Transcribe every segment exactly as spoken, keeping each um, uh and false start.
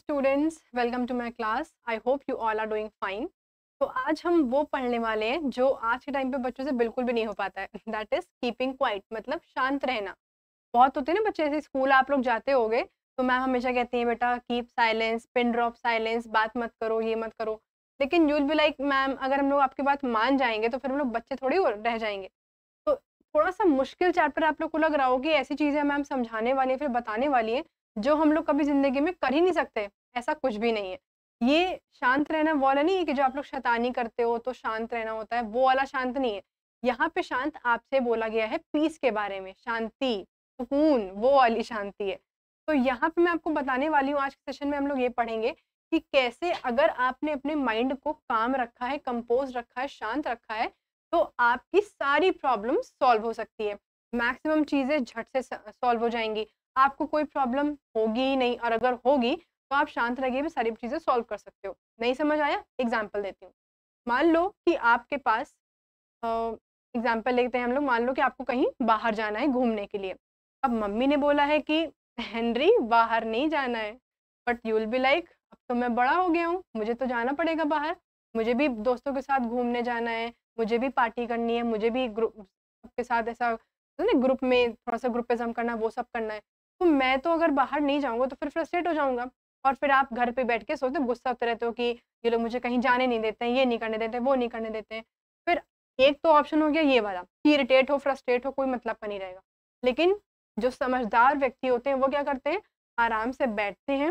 Students, welcome to my class. I hope you all are doing fine. तो आज हम वो पढ़ने वाले हैं जो आज के टाइम पे बच्चों से बिल्कुल भी नहीं हो पाता है। दैट इज कीपिंग क्वाइट, मतलब शांत रहना। बहुत होते हैं ना बच्चे, ऐसे स्कूल आप लोग जाते होगे तो मैम हमेशा कहती हैं बेटा keep silence, pin drop silence, बात मत करो, ये मत करो। लेकिन यूल बी लाइक मैम, अगर हम लोग आपकी बात मान जाएंगे तो फिर हम लोग बच्चे थोड़ी और रह जाएंगे। तो थोड़ा सा मुश्किल चैप्टर आप लोग को लग रहा हो कि ऐसी चीजें मैम समझाने वाली है, फिर बताने वाली है जो हम लोग कभी जिंदगी में कर ही नहीं सकते। ऐसा कुछ भी नहीं है। ये शांत रहना वो वाला नहीं है कि जो आप लोग शैतानी करते हो तो शांत रहना होता है, वो वाला शांत नहीं है। यहाँ पे शांत आपसे बोला गया है पीस के बारे में, शांति, सुकून, वो वाली शांति है। तो यहाँ पे मैं आपको बताने वाली हूँ, आज के सेशन में हम लोग ये पढ़ेंगे कि कैसे अगर आपने अपने माइंड को काम रखा है, कंपोज रखा है, शांत रखा है, तो आपकी सारी प्रॉब्लम सॉल्व हो सकती है। मैक्सिमम चीजें झट से सॉल्व हो जाएंगी, आपको कोई प्रॉब्लम होगी ही नहीं, और अगर होगी तो आप शांत रह के भी सारी चीजें सॉल्व कर सकते हो। नहीं समझ आया? एग्जाम्पल देती हूँ। मान लो कि आपके पास, एग्जाम्पल लेते हैं हम लोग, मान लो कि आपको कहीं बाहर जाना है घूमने के लिए। अब मम्मी ने बोला है कि हेनरी बाहर नहीं जाना है, but you will be like अब तो मैं बड़ा हो गया हूँ, मुझे तो जाना पड़ेगा बाहर, मुझे भी दोस्तों के साथ घूमने जाना है, मुझे भी पार्टी करनी है, मुझे भी ग्रुप के साथ ऐसा ग्रुप में थोड़ा सा ग्रुपिज्म करना, वो सब करना है। तो मैं तो अगर बाहर नहीं जाऊंगा तो फिर फ्रस्ट्रेट हो जाऊंगा, और फिर आप घर पे बैठ के सोचते गुस्सा होते रहते हो कि ये लोग मुझे कहीं जाने नहीं देते हैं, ये नहीं करने देते, वो नहीं करने देते हैं। फिर एक तो ऑप्शन हो गया ये वाला कि इरिटेट हो, फ्रस्ट्रेट हो, कोई मतलब का नहीं रहेगा। लेकिन जो समझदार व्यक्ति होते हैं वो क्या करते हैं, आराम से बैठते हैं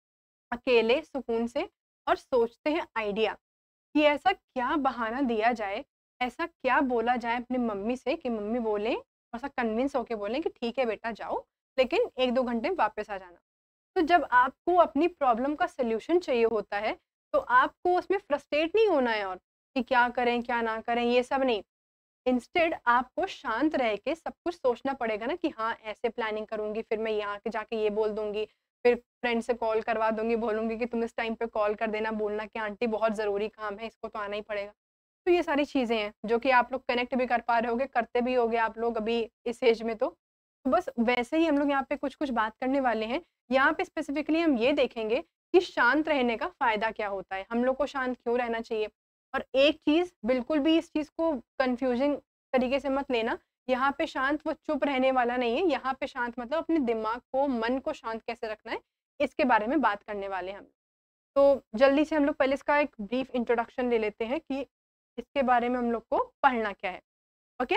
अकेले सुकून से और सोचते हैं आइडिया कि ऐसा क्या बहाना दिया जाए, ऐसा क्या बोला जाए अपनी मम्मी से कि मम्मी बोले, और सा कन्विंस होके बोलें कि ठीक है बेटा जाओ, लेकिन एक दो घंटे में वापस आ जाना। तो जब आपको अपनी प्रॉब्लम का सल्यूशन चाहिए होता है तो आपको उसमें फ्रस्ट्रेट नहीं होना है और कि क्या करें क्या ना करें, ये सब नहीं। इंस्टेड आपको शांत रह के सब कुछ सोचना पड़ेगा ना कि हाँ ऐसे प्लानिंग करूंगी, फिर मैं यहाँ के जाके ये बोल दूंगी, फिर फ्रेंड से कॉल करवा दूंगी, बोलूंगी कि तुम इस टाइम पे कॉल कर देना, बोलना कि आंटी बहुत ज़रूरी काम है, इसको तो आना ही पड़ेगा। तो ये सारी चीज़ें हैं जो कि आप लोग कनेक्ट भी कर पा रहे होगे, करते भी होगे आप लोग अभी इस एज में। तो तो बस वैसे ही हम लोग यहाँ पे कुछ कुछ बात करने वाले हैं। यहाँ पे स्पेसिफिकली हम ये देखेंगे कि शांत रहने का फ़ायदा क्या होता है, हम लोग को शांत क्यों रहना चाहिए। और एक चीज़ बिल्कुल भी इस चीज़ को कन्फ्यूजिंग तरीके से मत लेना, यहाँ पे शांत वो चुप रहने वाला नहीं है, यहाँ पे शांत मतलब अपने दिमाग को, मन को शांत कैसे रखना है, इसके बारे में बात करने वाले हैं हम। तो जल्दी से हम लोग पहले इसका एक ब्रीफ इंट्रोडक्शन ले लेते हैं कि इसके बारे में हम लोग को पढ़ना क्या है। ओके,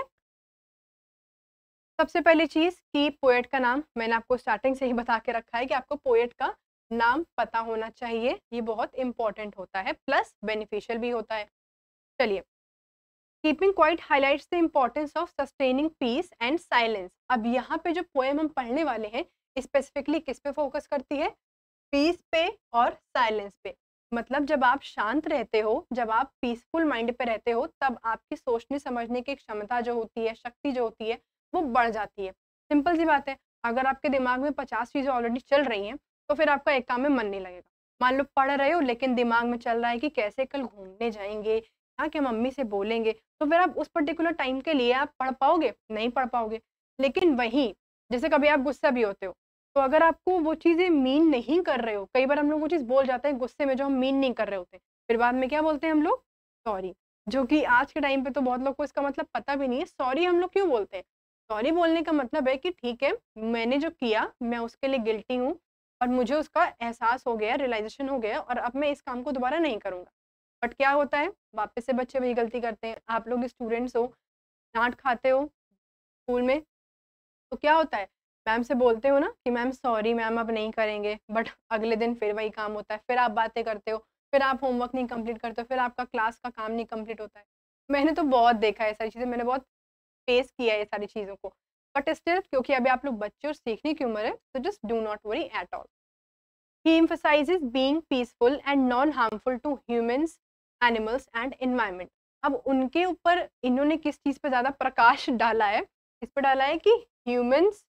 सबसे पहली चीज़ कि पोएट का नाम मैंने आपको स्टार्टिंग से ही बता के रखा है कि आपको पोएट का नाम पता होना चाहिए, ये बहुत इंपॉर्टेंट होता है, प्लस बेनिफिशियल भी होता है। चलिए, keeping quiet highlights the importance of sustaining peace and silence. अब यहाँ पे जो पोएम हम पढ़ने वाले हैं स्पेसिफिकली किस पे फोकस करती है, पीस पे और साइलेंस पे। मतलब जब आप शांत रहते हो, जब आप पीसफुल माइंड पे रहते हो, तब आपकी सोचने समझने की क्षमता जो होती है, शक्ति जो होती है, वो बढ़ जाती है। सिंपल सी बात है, अगर आपके दिमाग में पचास चीज़ें ऑलरेडी चल रही हैं तो फिर आपका एक काम में मन नहीं लगेगा। मान लो पढ़ रहे हो लेकिन दिमाग में चल रहा है कि कैसे कल घूमने जाएंगे, यहाँ के मम्मी से बोलेंगे, तो फिर आप उस पर्टिकुलर टाइम के लिए आप पढ़ पाओगे? नहीं पढ़ पाओगे। लेकिन वहीं जैसे कभी आप गुस्सा भी होते हो, तो अगर आपको वो चीज़ें मीन नहीं कर रहे हो, कई बार हम लोग वो चीज़ बोल जाते हैं गुस्से में जो हम मीन नहीं कर रहे होते, फिर बाद में क्या बोलते हैं हम लोग? सॉरी। जो कि आज के टाइम पे तो बहुत लोग को इसका मतलब पता भी नहीं है, सॉरी हम लोग क्यों बोलते हैं? सॉरी बोलने का मतलब है कि ठीक है, मैंने जो किया मैं उसके लिए गिल्टी हूँ, और मुझे उसका एहसास हो गया, रियलाइज़ेशन हो गया, और अब मैं इस काम को दोबारा नहीं करूँगा। बट क्या होता है, वापस से बच्चे वही गलती करते हैं। आप लोग स्टूडेंट्स हो, डाँट खाते हो स्कूल में, तो क्या होता है, मैम से बोलते हो ना कि मैम सॉरी मैम अब नहीं करेंगे, बट अगले दिन फिर वही काम होता है, फिर आप बातें करते हो, फिर आप होमवर्क नहीं कंप्लीट करते हो, फिर आपका क्लास का काम नहीं कंप्लीट होता है। मैंने तो बहुत देखा है सारी चीज़ें, मैंने बहुत फेस किया है ये सारी चीज़ों को। बट स्टिल क्योंकि अभी आप लोग बच्चे और सीखने की उम्र है, तो just do not worry at all. He emphasizes being peaceful and non harmful to humans, animals and environment। अब उनके ऊपर इन्होंने किस चीज़ पे ज़्यादा प्रकाश डाला है, इस पे डाला है कि ह्यूमंस,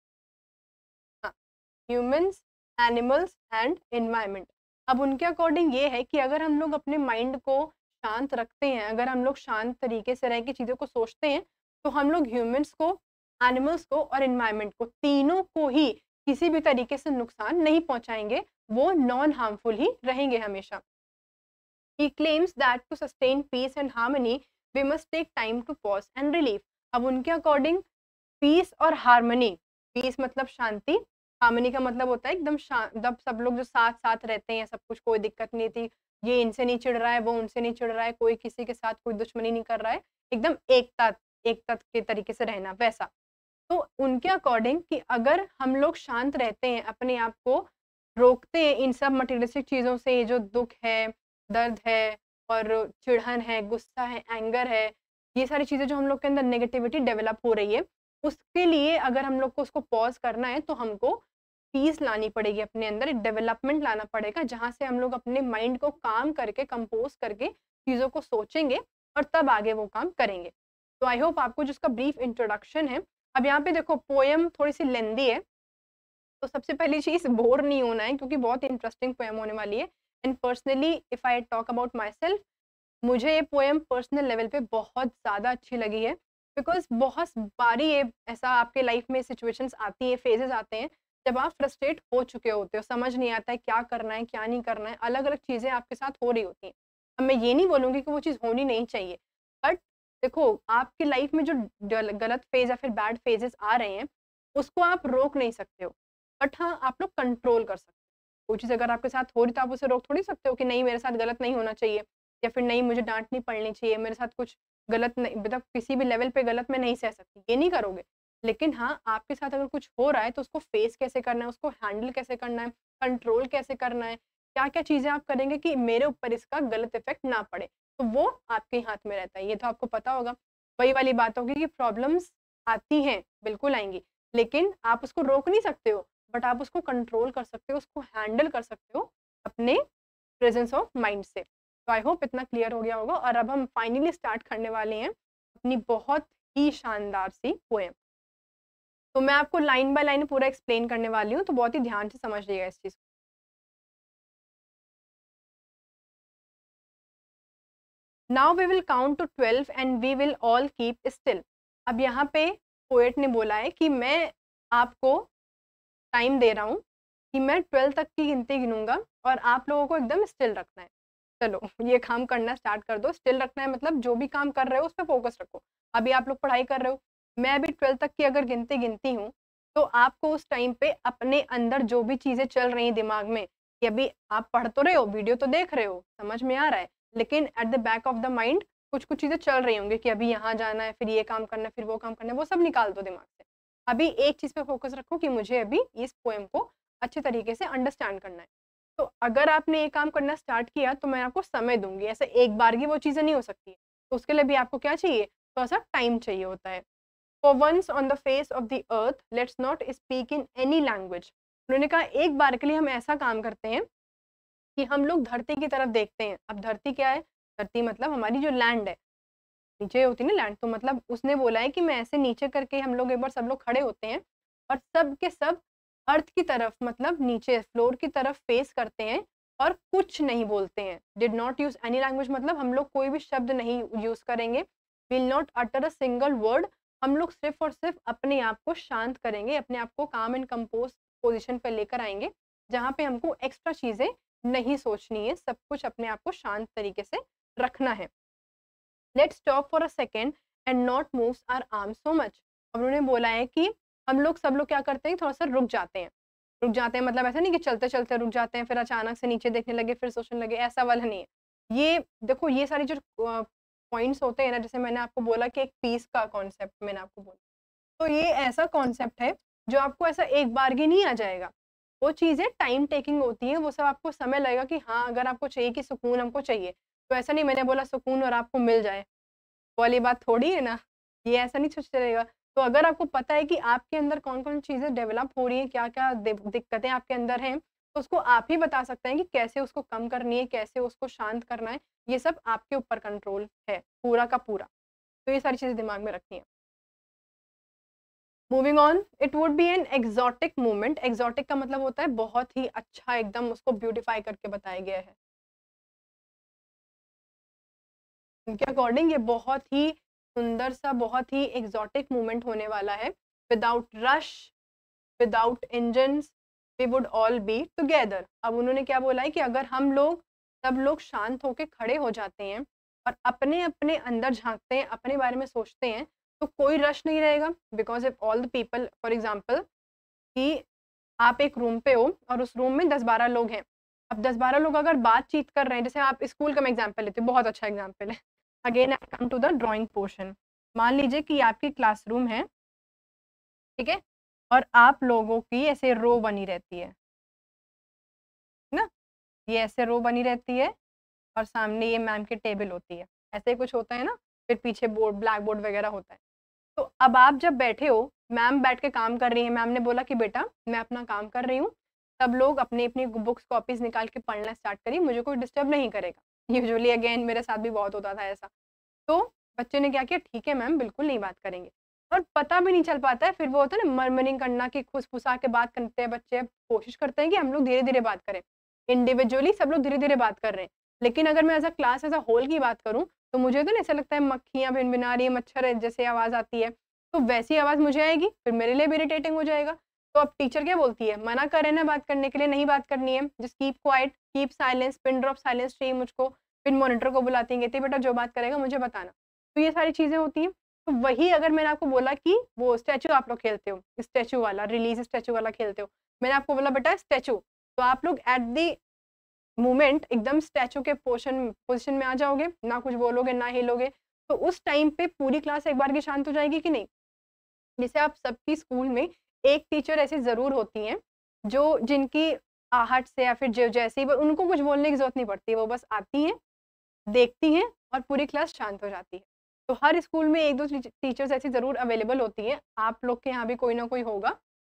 हाँ, ह्यूमंस, एनिमल्स एंड एनवायरनमेंट। अब उनके अकॉर्डिंग ये है कि अगर हम लोग अपने माइंड को शांत रखते हैं, अगर हम लोग शांत तरीके से रह के चीज़ों को सोचते हैं, तो हम लोग ह्यूमंस को, एनिमल्स को और एनवायरनमेंट को, तीनों को ही किसी भी तरीके से नुकसान नहीं पहुंचाएंगे, वो नॉन हार्मफुल ही रहेंगे हमेशा। He claims that to sustain peace and harmony, we must take time to pause and relief. अब उनके अकॉर्डिंग पीस और हार्मनी, पीस मतलब शांति, हार्मनी का मतलब होता है एकदम शांत, सब लोग जो साथ साथ रहते हैं, सब कुछ कोई दिक्कत नहीं थी, ये इनसे नहीं चिढ़ रहा है, वो उनसे नहीं चिढ़ रहा है, कोई किसी के साथ कोई दुश्मनी नहीं कर रहा है, एकदम एकता एकता के तरीके से रहना, वैसा। तो उनके अकॉर्डिंग कि अगर हम लोग शांत रहते हैं, अपने आप को रोकते हैं इन सब मटेरियलिस्टिक चीज़ों से, ये जो दुख है, दर्द है और चिढ़न है, गुस्सा है, एंगर है, ये सारी चीज़ें जो हम लोग के अंदर नेगेटिविटी डेवलप हो रही है, उसके लिए अगर हम लोग को उसको पॉज करना है तो हमको पीस लानी पड़ेगी अपने अंदर, एक डेवलपमेंट लाना पड़ेगा, जहाँ से हम लोग अपने माइंड को काम करके, कंपोज करके चीज़ों को सोचेंगे और तब आगे वो काम करेंगे। तो आई होप आपको जिसका ब्रीफ इंट्रोडक्शन है। अब यहाँ पे देखो पोएम थोड़ी सी लेंदी है, तो सबसे पहली चीज़ बोर नहीं होना है, क्योंकि बहुत इंटरेस्टिंग पोएम होने वाली है। And personally if I talk about myself, मुझे ये पोएम पर्सनल लेवल पे बहुत ज़्यादा अच्छी लगी है, बिकॉज बहुत बारी ये ऐसा आपके लाइफ में सिचुएशंस आती हैं, फेजेस आते हैं, जब आप फ्रस्ट्रेट हो चुके होते हो, समझ नहीं आता है क्या करना है क्या नहीं करना है, अलग अलग चीज़ें आपके साथ हो रही होती हैं। अब मैं ये नहीं बोलूँगी कि वो चीज़ होनी नहीं चाहिए, बट देखो आपकी लाइफ में जो गलत फेज या फिर बैड फेजेस आ रहे हैं, उसको आप रोक नहीं सकते हो, बट हाँ आप लोग कंट्रोल कर सकते हो। कोई चीज़ अगर आपके साथ हो रही तो आप उसे रोक थोड़ी सकते हो कि नहीं मेरे साथ गलत नहीं होना चाहिए, या फिर नहीं मुझे डांट नहीं पड़नी चाहिए, मेरे साथ कुछ गलत नहीं, मतलब किसी भी लेवल पे गलत मैं नहीं सह सकती, ये नहीं करोगे। लेकिन हाँ आपके साथ अगर कुछ हो रहा है तो उसको फेस कैसे करना है, उसको हैंडल कैसे करना है, कंट्रोल कैसे करना है, क्या क्या चीज़ें आप करेंगे कि मेरे ऊपर इसका गलत इफेक्ट ना पड़े, तो वो आपके ही हाथ में रहता है। ये तो आपको पता होगा। वही वाली बात होगी कि प्रॉब्लम्स आती हैं, बिल्कुल आएंगी, लेकिन आप उसको रोक नहीं सकते हो, बट आप उसको कंट्रोल कर सकते हो, उसको हैंडल कर सकते हो अपने प्रेजेंस ऑफ माइंड से। तो आई होप इतना क्लियर हो गया होगा। और अब हम फाइनली स्टार्ट करने वाले हैं अपनी बहुत ही शानदार सी पोएम। तो मैं आपको लाइन बाय लाइन पूरा एक्सप्लेन करने वाली हूँ, तो बहुत ही ध्यान से समझ लीजिएगा इस चीज़ को। Now we will count to twelve and we will all keep still. अब यहाँ पे पोएट ने बोला है कि मैं आपको टाइम दे रहा हूँ कि मैं ट्वेल्व तक की गिनती गिनूंगा और आप लोगों को एकदम स्टिल रखना है। चलो ये काम करना स्टार्ट कर दो। स्टिल रखना है मतलब जो भी काम कर रहे हो उस पर फोकस रखो। अभी आप लोग पढ़ाई कर रहे हो, मैं अभी ट्वेल्व तक की अगर गिनती गिनती हूँ, तो आपको उस टाइम पे अपने अंदर जो भी चीज़ें चल रही दिमाग में, कि अभी आप पढ़ तो रहे हो, वीडियो तो देख रहे हो, समझ में आ रहा है, लेकिन at the back of the mind कुछ कुछ चीज़ें चल रही होंगी कि अभी यहाँ जाना है, फिर ये काम करना है, फिर वो काम करना है, वो सब निकाल दो दिमाग से। अभी एक चीज़ पे फोकस रखो कि मुझे अभी इस पोएम को अच्छे तरीके से अंडरस्टैंड करना है। तो अगर आपने ये काम करना स्टार्ट किया तो मैं आपको समय दूंगी, ऐसे एक बार की वो चीज़ें नहीं हो सकती, तो उसके लिए भी आपको क्या चाहिए, थोड़ा सा टाइम चाहिए होता है। For once on the face of the earth let's not speak in any language. उन्होंने कहा एक बार के लिए हम ऐसा काम करते हैं कि हम लोग धरती की तरफ देखते हैं। अब धरती क्या है, धरती मतलब हमारी जो लैंड है, नीचे होती है ना लैंड, तो मतलब उसने बोला है कि मैं ऐसे नीचे करके हम लोग एक बार सब लोग खड़े होते हैं और सब के सब अर्थ की तरफ मतलब नीचे फ्लोर की तरफ फेस करते हैं और कुछ नहीं बोलते हैं। Did not use any language मतलब हम लोग कोई भी शब्द नहीं यूज करेंगे। Will not utter a single word. हम लोग सिर्फ और सिर्फ अपने आप को शांत करेंगे, अपने आप को काम एंड कंपोज पोजिशन पर लेकर आएंगे, जहाँ पे हमको एक्स्ट्रा चीजें नहीं सोचनी है, सब कुछ अपने आप को शांत तरीके से रखना है। Let's stop for a second and not moves our arm so much. उन्होंने बोला है कि हम लोग सब लोग क्या करते हैं, थोड़ा सा रुक जाते हैं। रुक जाते हैं मतलब ऐसा नहीं कि चलते चलते रुक जाते हैं फिर अचानक से नीचे देखने लगे फिर सोचने लगे, ऐसा वाला नहीं है। ये देखो ये सारी जो पॉइंट्स होते हैं ना, जैसे मैंने आपको बोला कि एक पीस का कॉन्सेप्ट मैंने आपको बोला, तो ये ऐसा कॉन्सेप्ट है जो आपको ऐसा एक बार की नहीं आ जाएगा। वो चीज़ें टाइम टेकिंग होती है, वो सब आपको समय लगेगा कि हाँ अगर आपको चाहिए कि सुकून हमको चाहिए, तो ऐसा नहीं मैंने बोला सुकून और आपको मिल जाए वाली बात थोड़ी है ना, ये ऐसा नहीं सोच चलेगा। तो अगर आपको पता है कि आपके अंदर कौन-कौन चीज़ें डेवलप हो रही हैं, क्या-क्या दि दिक्कतें आपके अंदर हैं, तो उसको आप ही बता सकते हैं कि कैसे उसको कम करनी है, कैसे उसको शांत करना है। ये सब आपके ऊपर कंट्रोल है, पूरा का पूरा। तो ये सारी चीज़ें दिमाग में रखनी है। Moving on, it would be an exotic movement. Exotic का मतलब होता है बहुत ही अच्छा, एकदम उसको ब्यूटीफाई करके बताया गया है। उनके अकॉर्डिंग ये बहुत ही सुंदर सा, बहुत ही एक्सोटिक मूवमेंट होने वाला है। Without rush, without engines we would all be together. अब उन्होंने क्या बोला है कि अगर हम लोग सब लोग शांत होकर खड़े हो जाते हैं और अपने अपने अंदर झांकते हैं, अपने बारे में सोचते हैं, तो कोई रश नहीं रहेगा। Because if all the people, for example कि आप एक रूम पे हो और उस रूम में दस बारह लोग हैं, अब दस बारह लोग अगर बातचीत कर रहे हैं, जैसे आप स्कूल का मैं एग्जाम्पल लेती हूँ, बहुत अच्छा एग्जाम्पल है। Again I come to the drawing portion. मान लीजिए कि आपकी क्लासरूम है, ठीक है, और आप लोगों की ऐसे रो बनी रहती है ना, ये ऐसे रो बनी रहती है और सामने ये मैम की टेबल होती है, ऐसे ही कुछ होता है ना, फिर पीछे बोर्ड, ब्लैक बोर्ड वगैरह होता है। तो अब आप जब बैठे हो, मैम बैठ के काम कर रही है, मैम ने बोला कि बेटा मैं अपना काम कर रही हूँ, सब लोग अपनी अपनी बुक्स कॉपीज निकाल के पढ़ना स्टार्ट करिए, मुझे कोई डिस्टर्ब नहीं करेगा। यूजुअली अगेन मेरे साथ भी बहुत होता था ऐसा। तो बच्चे ने क्या किया, ठीक है मैम बिल्कुल नहीं बात करेंगे, और पता भी नहीं चल पाता है, फिर वो होता है ना मर्मरिंग करना कि फुसफुसा के बात करते हैं बच्चे, कोशिश करते हैं कि हम लोग धीरे धीरे बात करें, इंडिविजुअली सब लोग धीरे धीरे बात कर रहे हैं, लेकिन अगर मैं as a class as a whole की बात करूँ तो मुझे तो ऐसा लगता है मक्खियाँ भिनभिना रही है, मच्छर जैसे आवाज़ आती है, तो वैसी आवाज़ मुझे आएगी, फिर मेरे लिए भी इरिटेटिंग हो जाएगा। तो अब टीचर क्या बोलती है, मना कर रहे ना बात करने के लिए, नहीं बात करनी है, just keep quiet, keep silence, pin drop silence चाहिए मुझको। फिर मॉनिटर को बुलाती है, कहती है बेटा जो बात करेगा मुझे बताना। तो ये सारी चीज़ें होती हैं। तो वही अगर मैंने आपको बोला कि वो स्टैचू आप लोग खेलते हो, स्टैचू वाला, रिलीज स्टैचू वाला खेलते हो, मैंने आपको बोला बेटा स्टैचू, तो आप लोग एट दी मोमेंट एकदम स्टैचू के पोर्शन पोजिशन में आ जाओगे, ना कुछ बोलोगे ना हिलोगे, तो उस टाइम पे पूरी क्लास एक बार की शांत हो जाएगी कि नहीं। जैसे आप सबकी स्कूल में एक टीचर ऐसी ज़रूर होती हैं जो जिनकी आहट से या फिर जो जैसे ही उनको कुछ बोलने की ज़रूरत नहीं पड़ती, वो बस आती हैं, देखती हैं और पूरी क्लास शांत हो जाती है। तो हर स्कूल में एक दो टीचर्स ऐसी ज़रूर अवेलेबल होती हैं, आप लोग के यहाँ भी कोई ना कोई होगा।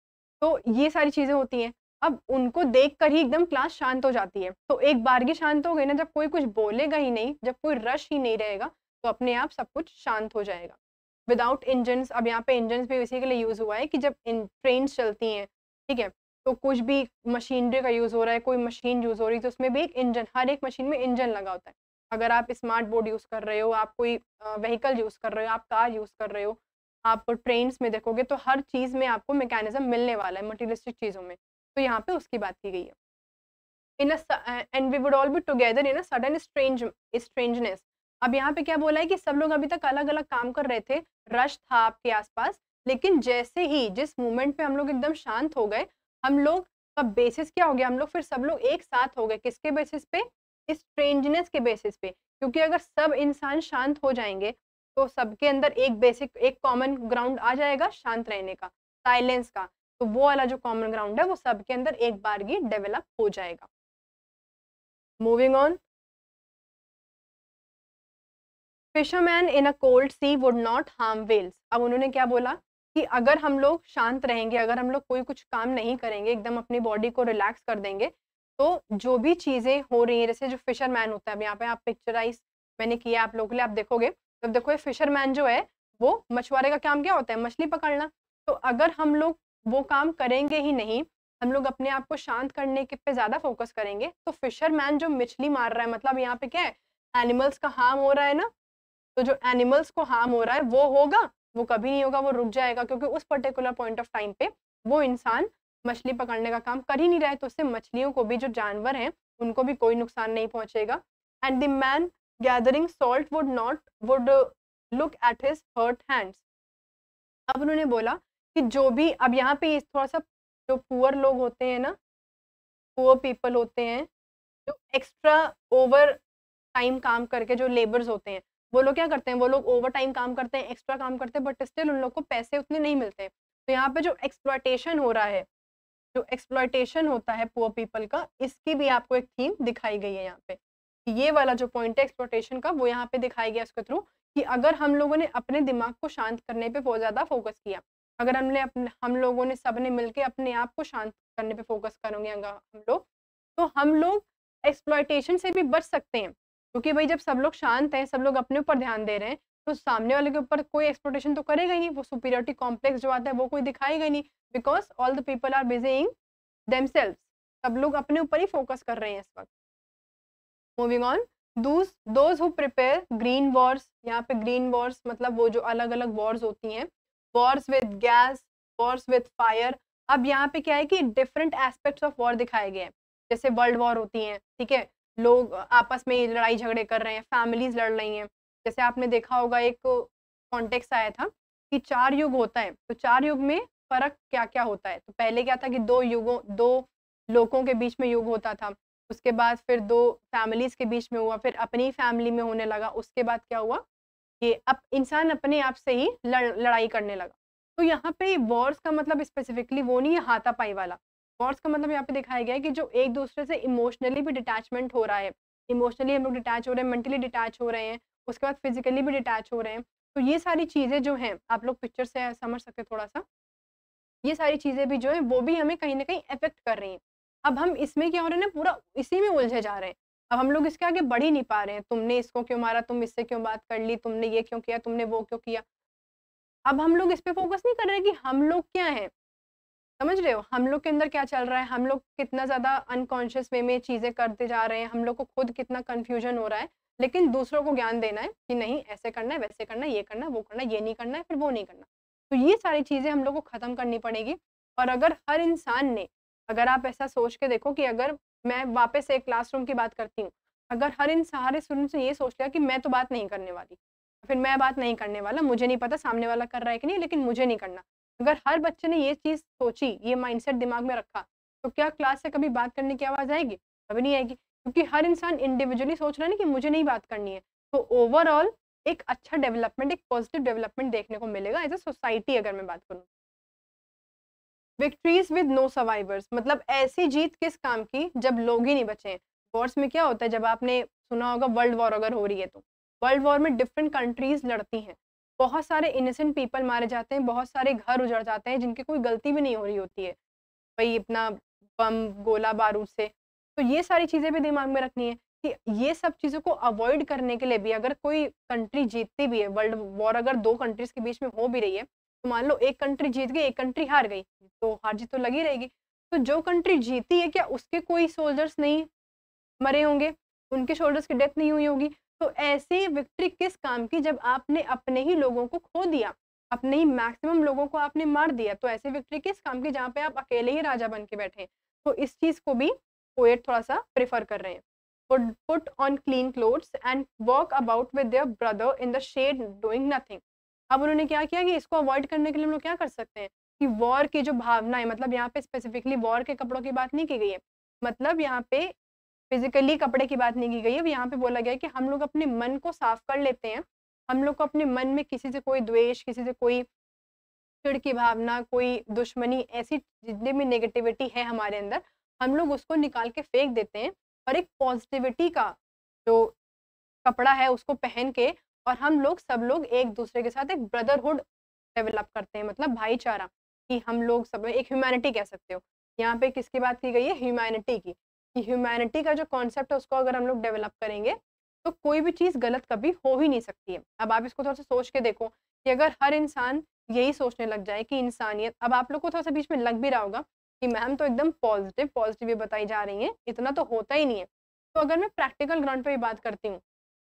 तो ये सारी चीज़ें होती हैं। अब उनको देखकर ही एकदम क्लास शांत हो जाती है। तो एक बारगी शांत हो गई ना, जब कोई कुछ बोलेगा ही नहीं, जब कोई रश ही नहीं रहेगा, तो अपने आप सब कुछ शांत हो जाएगा। विदाउट इंजन्स, अब यहाँ पे इंजन्स भी इसी के लिए यूज़ हुआ है कि जब इन ट्रेन्स चलती हैं, ठीक है, तो कुछ भी मशीनरी का यूज़ हो रहा है, कोई मशीन यूज़ हो रही है, तो उसमें भी एक इंजन, हर एक मशीन में इंजन लगा होता है। अगर आप स्मार्ट बोर्ड यूज़ कर रहे हो, आप कोई अ, व्हीकल यूज़ कर रहे हो, आप कार यूज़ कर रहे हो, आप ट्रेन्स में देखोगे तो हर चीज़ में आपको मैकेनिज़्म मिलने वाला है मटेरियलिस्टिक चीज़ों में। तो यहाँ पे उसकी बात की गई है। In a and we would all be together in a sudden strange strangeness. अब यहाँ पे क्या बोला है कि सब लोग अभी तक अलग-अलग काम कर रहे थे, रश था आपके आस-पास, लेकिन जैसे ही जिस मोमेंट पे हम लोग एकदम शांत हो गए, हम लोग का बेसिस क्या हो गया, हम लोग फिर सब लोग एक साथ हो गए, किसके बेसिस पे? स्ट्रेंजनेस के बेसिस पे। क्योंकि अगर सब इंसान शांत हो जाएँगे, तो सबके अंदर एक बेसिक एक कॉमन ग्राउंड आ जाएगा शांत रहने का, साइलेंस का। तो वो वाला जो कॉमन ग्राउंड है वो सबके अंदर एक बारगी डेवलप हो जाएगा। Moving on, fisherman in a cold sea would not harm whales. अब उन्होंने क्या बोला कि अगर हम लोग शांत रहेंगे, अगर हम लोग कोई कुछ काम नहीं करेंगे, एकदम अपनी बॉडी को रिलैक्स कर देंगे, तो जो भी चीज़ें हो रही हैं, जैसे जो फिशरमैन होता है, अब यहाँ पे आप पिक्चराइज़ मैंने किया आप लोगों के लिए, आप देखोगे, तब देखो ये फिशरमैन जो है, वो मछुआरे का काम क्या होता है? मछली पकड़ना। तो अगर हम लोग वो काम करेंगे ही नहीं, हम लोग अपने आप को शांत करने के पे ज़्यादा फ़ोकस करेंगे, तो फिशरमैन जो मछली मार रहा है, मतलब यहाँ पे क्या है? एनिमल्स का हार्म हो रहा है ना, तो जो एनिमल्स को हार्म हो रहा है वो होगा, वो कभी नहीं होगा, वो रुक जाएगा, क्योंकि उस पर्टिकुलर पॉइंट ऑफ टाइम पे वो इंसान मछली पकड़ने का काम कर ही नहीं रहा है, तो उससे मछलियों को भी, जो जानवर हैं, उनको भी कोई नुकसान नहीं पहुंचेगा। And the man gathering salt would not would look at his hurt hands. अब उन्होंने बोला कि जो भी, अब यहाँ पे थोड़ा सा जो पुअर लोग होते हैं ना, पुअर पीपल होते हैं, जो एक्स्ट्रा ओवर टाइम काम करके जो लेबर्स होते हैं, वो लोग क्या करते हैं, वो लोग ओवर टाइम काम करते हैं, एक्स्ट्रा काम करते हैं, बट स्टिल उन लोग को पैसे उतने नहीं मिलते। तो यहाँ पे जो एक्सप्लॉयटेशन हो रहा है, जो एक्सप्लॉयटेशन होता है पुअर पीपल का, इसकी भी आपको एक थीम दिखाई गई है यहाँ पे। ये वाला जो पॉइंट है एक्सप्लॉयटेशन का, वो यहाँ पे दिखाया गया इसके थ्रू, कि अगर हम लोगों ने अपने दिमाग को शांत करने पे बहुत ज़्यादा फोकस किया, अगर हमने अपने हम लोगों ने सबने मिलके अपने आप को शांत करने पे फोकस करेंगे अगर हम लोग, तो हम लोग एक्सप्लॉयटेशन से भी बच सकते हैं। क्योंकि भाई जब सब लोग शांत हैं, सब लोग अपने ऊपर ध्यान दे रहे हैं, तो सामने वाले के ऊपर कोई एक्सप्लॉयटेशन तो करेगा ही नहीं, वो सुपीरियरिटी कॉम्प्लेक्स जो आता है वो कोई दिखाएगा ही नहीं, because all the people are busy in themselves. सब लोग अपने ऊपर ही फोकस कर रहे हैं इस वक्त। Moving on, those those who prepare green wars, यहाँ पे ग्रीन वॉर्स मतलब वो जो अलग अलग वॉर्स होती हैं, wars with gas, wars with fire, अब यहाँ पे क्या है कि डिफरेंट एस्पेक्ट्स ऑफ वॉर दिखाए गए हैं, जैसे वर्ल्ड वॉर होती हैं, ठीक है, लोग आपस में लड़ाई झगड़े कर रहे हैं, फैमिलीज लड़ रही हैं। जैसे आपने देखा होगा एक कॉन्टेक्स्ट आया था कि चार युग होता है, तो चार युग में फर्क क्या क्या होता है। तो पहले क्या था कि दो युगों दो लोगों के बीच में युग होता था, उसके बाद फिर दो फैमिलीज के बीच में हुआ, फिर अपनी फैमिली में होने लगा, उसके बाद क्या हुआ कि अब इंसान अपने आप से ही लड़ लड़ाई करने लगा। तो यहाँ पे वॉर्स का मतलब स्पेसिफिकली वो नहीं है हाथापाई वाला। वॉर्स का मतलब यहाँ पे दिखाया गया है कि जो एक दूसरे से इमोशनली भी डिटैचमेंट हो रहा है, इमोशनली हम लोग डिटैच हो रहे हैं, मेंटली डिटैच हो रहे हैं, उसके बाद फिजिकली भी डिटैच हो रहे हैं। तो ये सारी चीज़ें जो हैं, आप लोग पिक्चर से समझ सकते हैं थोड़ा-सा, ये सारी चीज़ें भी जो हैं वो भी हमें कहीं न कहीं अफ़ेक्ट कर रही हैं। अब हम इसमें क्या हो रहा है ना, पूरा इसी में उलझे जा रहे हैं। अब हम लोग इसके आगे बढ़ ही नहीं पा रहे हैं, तुमने इसको क्यों मारा, तुम इससे क्यों बात कर ली, तुमने ये क्यों किया, तुमने वो क्यों किया। अब हम लोग इस पे फ़ोकस नहीं कर रहे हैं कि हम लोग क्या हैं, समझ रहे हो? हम लोग के अंदर क्या चल रहा है, हम लोग कितना ज़्यादा अनकॉन्शियस वे में चीज़ें करते जा रहे हैं, हम लोग को खुद कितना कन्फ्यूज़न हो रहा है, लेकिन दूसरों को ज्ञान देना है कि नहीं ऐसे करना है, वैसे करना है, ये करना है, वो करना है, ये नहीं करना है, फिर वो नहीं करना। तो ये सारी चीज़ें हम लोग को ख़त्म करनी पड़ेगी। और अगर हर इंसान ने, अगर आप ऐसा सोच के देखो कि अगर मैं वापस से एक क्लासरूम की बात करती हूँ, अगर हर इन सारे स्टूडेंट्स ने ये सोच लिया कि मैं तो बात नहीं करने वाली, फिर मैं बात नहीं करने वाला, मुझे नहीं पता सामने वाला कर रहा है कि नहीं, लेकिन मुझे नहीं करना। अगर हर बच्चे ने ये चीज़ सोची, ये माइंडसेट दिमाग में रखा, तो क्या क्लास से कभी बात करने की आवाज़ आएगी? कभी नहीं आएगी, क्योंकि हर इंसान इंडिविजुअली सोच रहा है ना कि मुझे नहीं बात करनी है। तो ओवरऑल एक अच्छा डेवलपमेंट, एक पॉजिटिव डेवलपमेंट देखने को मिलेगा एज़ अ सोसाइटी, अगर मैं बात करूँ। विक्ट्रीज़ विद नो सर्वाइवर्स, मतलब ऐसी जीत किस काम की जब लोग ही नहीं बचे हैं। वॉर्स में क्या होता है, जब आपने सुना होगा वर्ल्ड वॉर अगर हो रही है तो, वर्ल्ड वॉर में डिफरेंट कंट्रीज़ लड़ती हैं। बहुत सारे इनोसेंट पीपल मारे जाते हैं, बहुत सारे घर उजड़ जाते हैं जिनकी कोई गलती भी नहीं हो रही होती है। वही अपना बम, गोला बारूद से। तो ये सारी चीज़ें भी दिमाग में रखनी है कि ये सब चीज़ों को अवॉइड करने के लिए भी, अगर कोई कंट्री जीतती भी है, वर्ल्ड वॉर अगर दो कंट्रीज़ के बीच में हो भी रही है, तो मान लो एक कंट्री जीत गई, एक कंट्री हार गई, तो हार-जीत तो लगी रहेगी। तो जो कंट्री जीती है, क्या उसके कोई सोल्जर्स नहीं मरे होंगे? उनके शोल्डर्स की डेथ नहीं हुई होगी? तो ऐसी विक्ट्री किस काम की जब आपने अपने ही लोगों को खो दिया, अपने ही मैक्सिमम लोगों को आपने मार दिया, तो ऐसी विक्ट्री किस काम की जहाँ पे आप अकेले ही राजा बन के बैठे हैं। तो इस चीज़ को भी पोएट थोड़ा-सा प्रेफ़र कर रहे हैं। Put put on clean clothes and walk about with their brother in the shade doing nothing. अब उन्होंने क्या किया कि इसको अवॉइड करने के लिए हम लोग क्या कर सकते हैं कि वॉर की जो भावना है, मतलब यहाँ पे स्पेसिफिकली वॉर के कपड़ों की बात नहीं की गई है। मतलब यहाँ पे फिज़िकली कपड़े की बात नहीं की गई है, यहाँ पे बोला गया है कि हम लोग अपने मन को साफ कर लेते हैं। हम लोग को अपने मन में किसी से कोई द्वेष, किसी से कोई चिढ़ की भावना, कोई दुश्मनी, ऐसी जितनी भी नेगेटिविटी है हमारे अंदर, हम लोग उसको निकाल के फेंक देते हैं और एक पॉज़िटिविटी का जो कपड़ा है उसको पहन के, और हम लोग सब लोग एक-दूसरे के साथ एक ब्रदरहुड डेवलप करते हैं, मतलब भाईचारा, कि हम लोग सब एक ह्यूमैनिटी कह सकते हो। यहाँ पे किसकी बात की गई है? ह्यूमैनिटी की। कि ह्यूमैनिटी का जो कॉन्सेप्ट है उसको अगर हम लोग डेवलप करेंगे, तो कोई भी चीज़ गलत कभी हो ही नहीं सकती है। अब आप इसको थोड़ा-सा सोच के देखो कि अगर हर इंसान यही सोचने लग जाए कि इंसानियत, अब आप लोग को थोड़ा-सा बीच में लग भी रहा होगा कि मैम तो एकदम पॉज़िटिव, पॉज़िटिव ये बताई जा रही हैं, इतना तो होता ही नहीं है। तो अगर मैं प्रैक्टिकल ग्राउंड पे भी बात करती हूँ,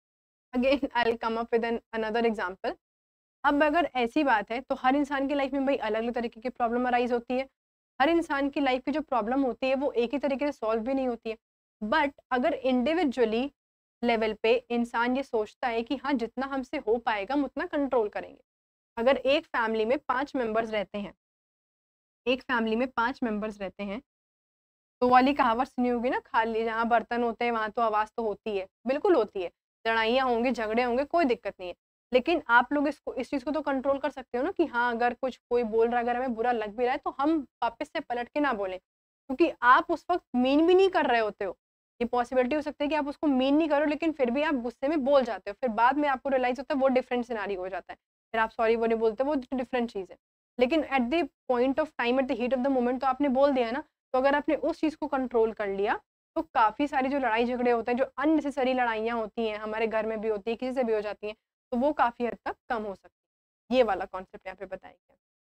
again I will come up with an another example. अब अगर ऐसी बात है, तो हर इंसान की लाइफ में भाई अलग-अलग तरीके की प्रॉब्लम अराइज़ होती है। हर इंसान की लाइफ की जो प्रॉब्लम होती है, वो एक ही तरीके से सॉल्व भी नहीं होती है। बट अगर इंडिविजुअली लेवल पे इंसान ये सोचता है कि हाँ, जितना हमसे हो पाएगा हम उतना कंट्रोल करेंगे। अगर एक फैमिली में पाँच मेंबर्स रहते हैं, एक फैमिली में पाँच मेंबर्स रहते हैं, तो वाली कहावत सुनी होगी ना, खाली जहाँ बर्तन होते हैं वहाँ तो आवाज़ तो होती है। बिल्कुल होती है। लड़ाइयाँ होंगी, झगड़े होंगे, कोई दिक्कत नहीं है। लेकिन आप लोग इसको इस चीज़ को तो कंट्रोल कर सकते हो ना कि हाँ, अगर कुछ कोई बोल रहा है, अगर हमें बुरा लग भी रहा है, तो हम वापस से पलट के ना बोलें। क्योंकि आप उस वक़्त मीन भी नहीं कर रहे होते हो। ये पॉसिबिलिटी हो सकती है कि आप उसको मीन नहीं करो, लेकिन फिर भी आप गुस्से में बोल जाते हो। फिर बाद में आपको रियलाइज़ होता है वो डिफरेंट सिनेरियो हो जाता है। फिर आप सॉरी वो नहीं बोलते, वो डिफरेंट चीज़ है। लेकिन at the point of time, at the heat of the moment तो आपने बोल दिया है ना। तो अगर आपने उस चीज़ को कंट्रोल कर लिया, तो काफ़ी सारी जो लड़ाई झगड़े होते हैं, जो अननेसेसरी लड़ाइयाँ होती हैं, हमारे घर में भी होती है, किसी से भी हो जाती हैं, तो वो काफ़ी हद तक कम हो सकती है। ये वाला कॉन्सेप्ट यहाँ पे बताया गया।